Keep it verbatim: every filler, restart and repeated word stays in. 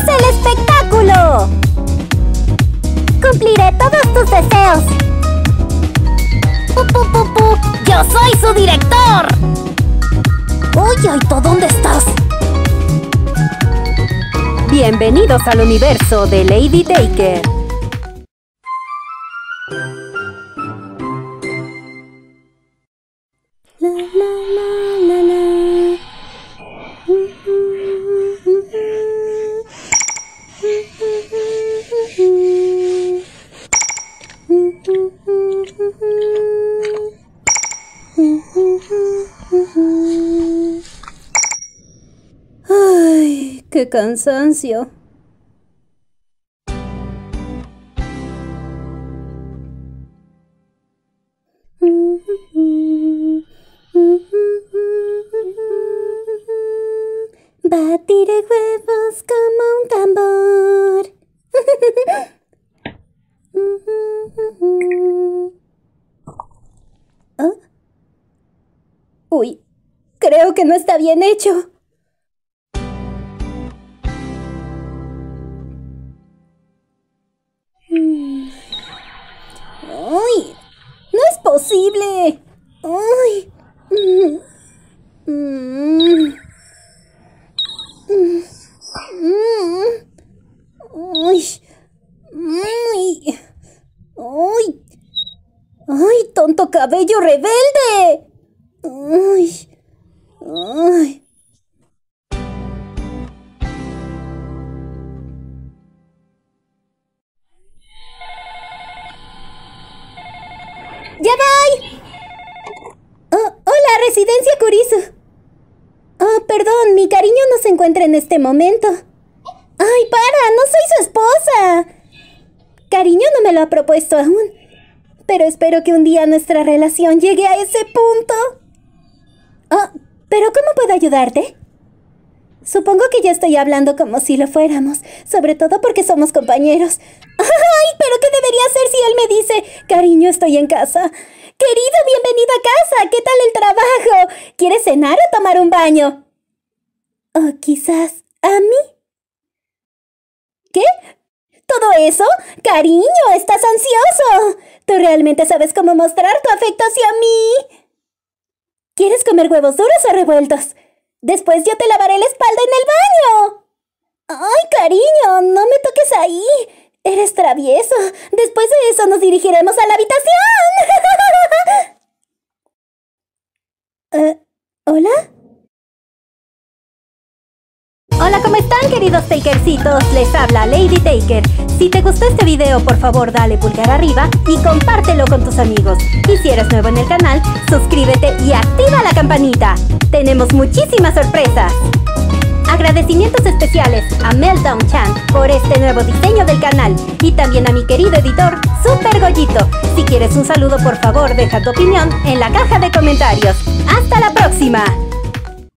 ¡Comienza el espectáculo! Cumpliré todos tus deseos. ¡Pu, pu, pu, pu! ¡Yo soy su director! ¡Uy, Aito! ¿Dónde estás? Bienvenidos al universo de Lady Taker. La, la, la, la, la. Ay, qué cansancio. Batiré huevos como un tambor. ¿Oh? Uy, creo que no está bien hecho. ¡Ay! ¡No es posible! ¡Ay! Mm. Mm. Mm. ¡Ay! ¡Ay! ¡Ay! ¡Ay, tonto cabello rebelde! ¡Ay! ¡Ay! ¡Ya voy! Oh, hola, Residencia Kurisu. Oh, perdón, mi cariño no se encuentra en este momento. ¡Ay, para! ¡No soy su esposa! Cariño no me lo ha propuesto aún. Pero espero que un día nuestra relación llegue a ese punto. Oh, ¿pero cómo puedo ayudarte? Supongo que ya estoy hablando como si lo fuéramos, sobre todo porque somos compañeros. ¡Ay! ¿Pero qué debería hacer si él me dice, cariño, estoy en casa? Querido, bienvenido a casa. ¿Qué tal el trabajo? ¿Quieres cenar o tomar un baño? O quizás a mí. ¿Qué? ¿Todo eso? Cariño, estás ansioso. ¿Tú realmente sabes cómo mostrar tu afecto hacia mí? ¿Quieres comer huevos duros o revueltos? Después yo te lavaré la espalda en el baño. ¡Ay, cariño! No me toques ahí. Eres travieso. Después de eso nos dirigiremos a la habitación. uh, ¿Hola? Hola, ¿cómo están, queridos Takercitos? Les habla Lady Taker. Si te gustó este video, por favor dale pulgar arriba y compártelo con tus amigos. Y si eres nuevo en el canal, suscríbete y activa la campanita. Tenemos muchísimas sorpresas. Agradecimientos especiales a Meltdown Chan por este nuevo diseño del canal y también a mi querido editor Super Goyito. Si quieres un saludo, por favor deja tu opinión en la caja de comentarios. ¡Hasta la próxima!